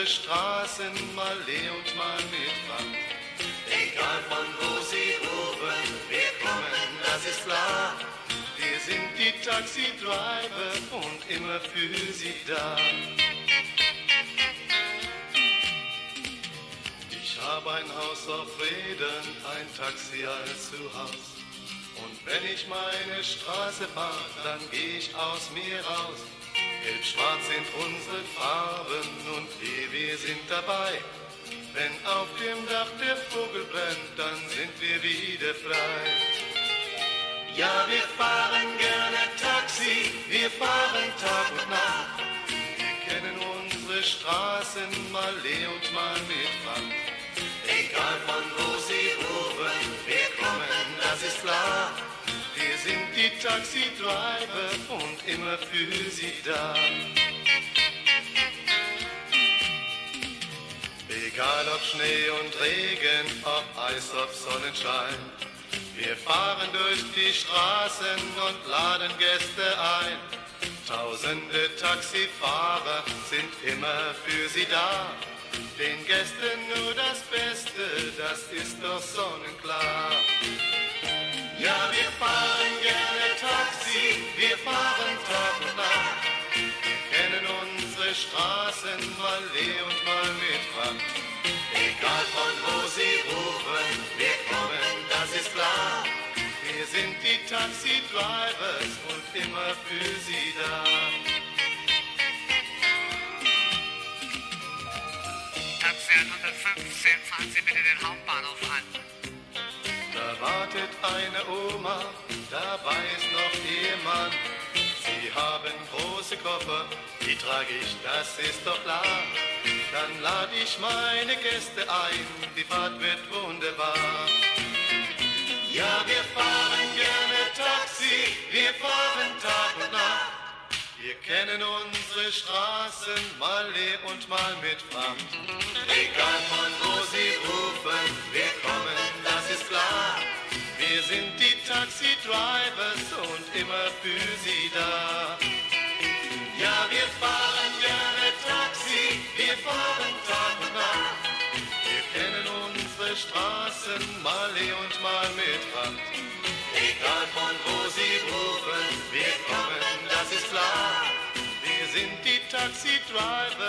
Straßen, mal leer und mal mit Fracht. Egal von wo Sie rufen, wir kommen, das ist klar. Wir sind die Taxi-Driver und immer für Sie da. Ich habe ein Haus auf Rädern, ein Taxi als Zuhaus. Und wenn ich meine Straße fahr, dann geh ich aus mir raus. Gelb-schwarz sind unsere Farben und wir sind dabei. Wenn auf dem Dach der Vogel brennt, dann sind wir wieder frei. Ja, wir fahren gerne Taxi, wir fahren Tag und Nacht. Wir kennen unsere Straßen, mal leer und mal mit Fracht. Egal von wo Sie rufen, wir kommen, das ist klar. Wir sind die Taxi-Driver und immer für Sie da. Egal ob Schnee und Regen, ob Eis, ob Sonnenschein. Wir fahren durch die Straßen und laden Gäste ein. Tausende Taxifahrer sind immer für Sie da. Den Gästen nur das Beste, das ist doch sonnenklar. Ja, wir fahren gerne Taxi, wir fahren Tag und Nacht. Wir kennen unsere Straßen, mal leer und mal mit Fracht. Egal von wo Sie rufen, wir kommen, das ist klar. Wir sind die Taxi-Drivers und immer für Sie da. Taxi 115, fahren Sie bitte den Hauptbahnhof an. Da wartet eine Oma, dabei ist noch ihr Mann. Sie haben große Koffer, die trage ich, das ist doch klar. Dann lade ich meine Gäste ein, die Fahrt wird wunderbar. Ja, wir fahren gerne Taxi, wir fahren Tag und Nacht. Wir kennen unsere Straßen, mal leer und mal mit Fracht. Egal von wo Sie rufen, wir kommen, das ist klar. Wir sind die Taxi-Drivers und immer für Sie da. Ja, wir fahren gerne Taxi, wir fahren Tag und Nacht. Wir kennen unsere Straßen, mal leer und mal mit Fracht. Egal von wo Sie rufen, wir kommen, das ist klar. Wir sind die Taxi-Driver